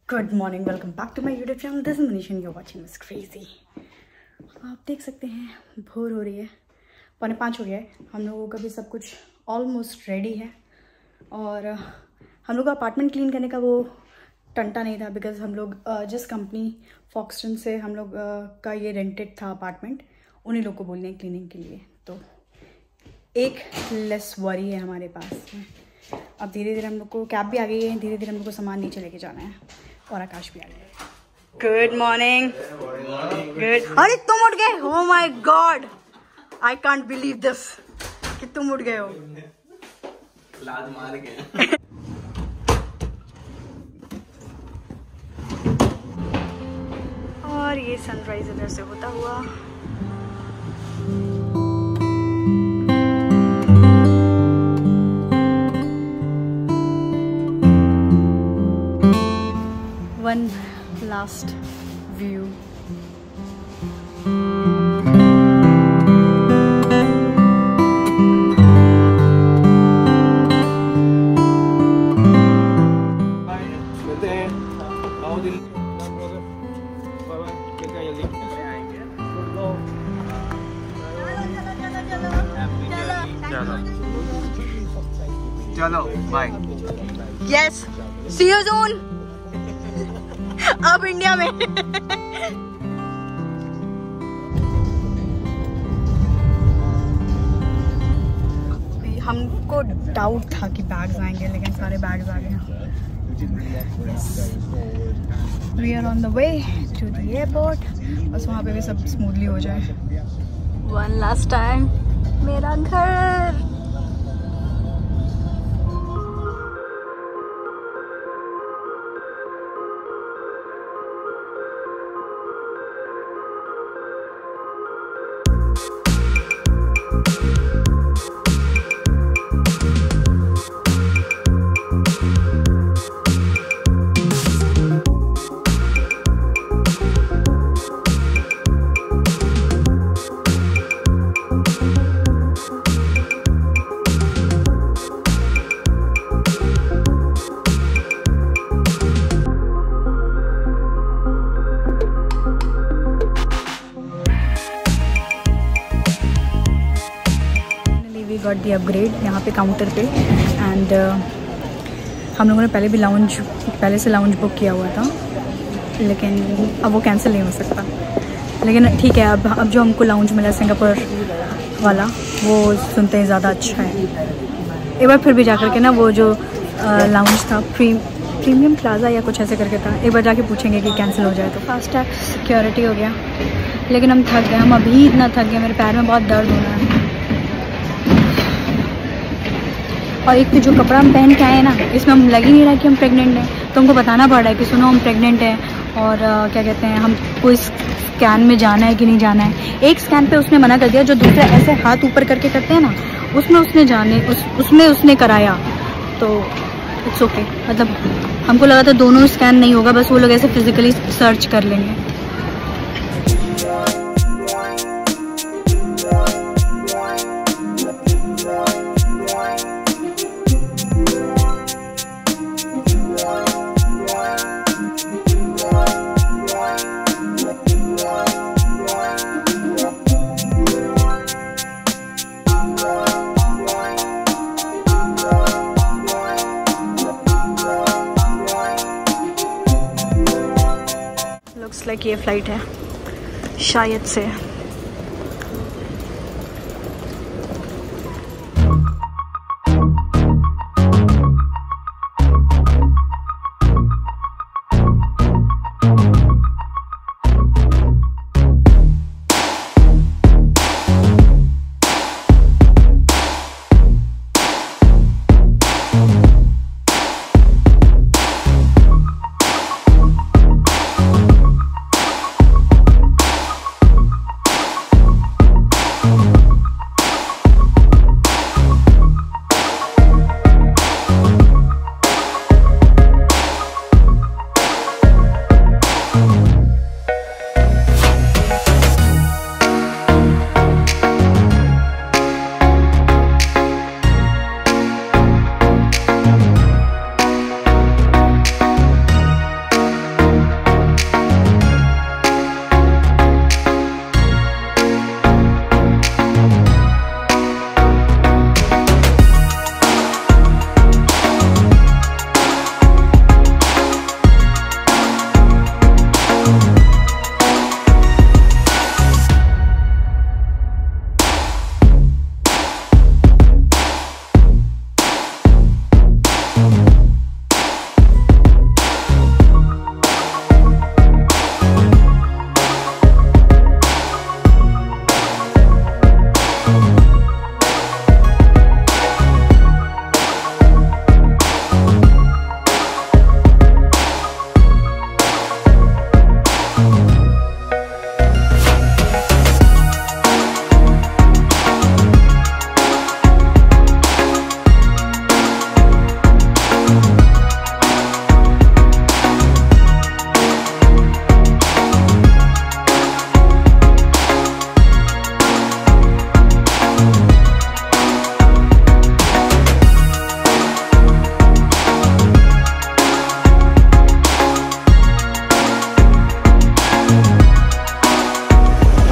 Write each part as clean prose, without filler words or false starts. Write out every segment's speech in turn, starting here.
Good morning, welcome back to my YouTube channel. This is Manish and you are watching miss crazy. आप देख सकते हैं भोर हो रही है, 4:45 हो गया है। हम लोगों का भी सब कुछ ऑलमोस्ट रेडी है और हम लोग का अपार्टमेंट क्लीन करने का वो टंटा नहीं था, बिकॉज हम लोग जिस कंपनी फॉक्सटन से हम लोग का ये रेंटेड था अपार्टमेंट, उन्हीं लोग को बोलने हैं क्लीनिंग के लिए, तो एक लेस वरी है हमारे पास में। अब धीरे धीरे हम लोग को कैब भी आ गई है, धीरे धीरे हम लोग को सामान नीचे लेके जाना है और आकाश भी आ गया है। Good morning. गुड। अरे तुम उठ गए? Oh my god, I can't believe this कि तुम उठ गए हो। लात मार गए। और ये सनराइज इधर से होता हुआ one last view. चलो बाय। Yes, see you soon. अब इंडिया में हमको डाउट था कि बैग्स आएंगे, लेकिन सारे बैग्स आ गए। We are on the way to the airport. बस वहाँ पे भी सब स्मूथली हो जाए। वन लास्ट टाइम मेरा घर। गॉट दी अपग्रेड यहाँ पे काउंटर पे, एंड हम लोगों ने पहले से लाउंज बुक किया हुआ था, लेकिन अब वो कैंसिल नहीं हो सकता। लेकिन ठीक है, अब जो हमको लाउंज मिला सिंगापुर वाला, वो सुनते हैं ज़्यादा अच्छा है। एक बार फिर भी जा करके ना, वो जो लाउंज था प्रीमियम प्लाजा या कुछ ऐसे करके था, एक बार जाके पूछेंगे कि कैंसिल हो जाए तो। फास्टैग सिक्योरिटी हो गया, लेकिन हम थक गए। हम अभी इतना थक गए, मेरे पैर में बहुत दर्द हो रहा है। और एक तो जो कपड़ा हम पहन के आए हैं ना, इसमें हम लग ही नहीं रहा कि हम प्रेग्नेंट हैं, तो हमको बताना पड़ रहा है कि सुनो हम प्रेग्नेंट हैं, और क्या कहते हैं, हमको इस स्कैन में जाना है कि नहीं जाना है। एक स्कैन पे उसने मना कर दिया, जो दूसरा ऐसे हाथ ऊपर करके करते हैं ना, उसमें उसने कराया, तो इट्स ओके। मतलब हमको लगा था दोनों स्कैन नहीं होगा, बस वो लोग ऐसे फिजिकली सर्च कर लेंगे। लुक्स लाइक ये फ्लाइट है शायद से।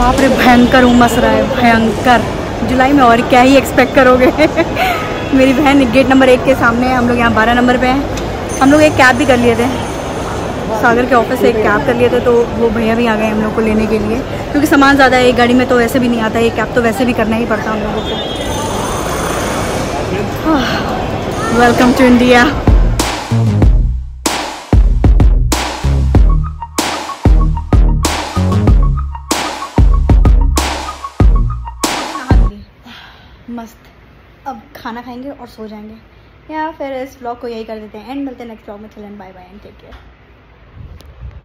बाप रे भयंकर उमस रहा है, भयंकर। जुलाई में और क्या ही एक्सपेक्ट करोगे। मेरी बहन गेट नंबर 1 के सामने है, हम लोग यहाँ 12 नंबर पे हैं। हम लोग एक कैब भी कर लिए थे, सागर के ऑफिस से एक कैब कर लिए थे, तो वो भैया भी आ गए हम लोग को लेने के लिए, क्योंकि सामान ज़्यादा है, एक गाड़ी में तो वैसे भी नहीं आता, एक कैब तो वैसे भी करना ही पड़ता हम लोगों को। Welcome to India. मस्त, अब खाना खाएंगे और सो जाएंगे, या फिर इस व्लॉग को यही कर देते हैं एंड। मिलते हैं नेक्स्ट व्लॉग में। चलें, bye bye and take care.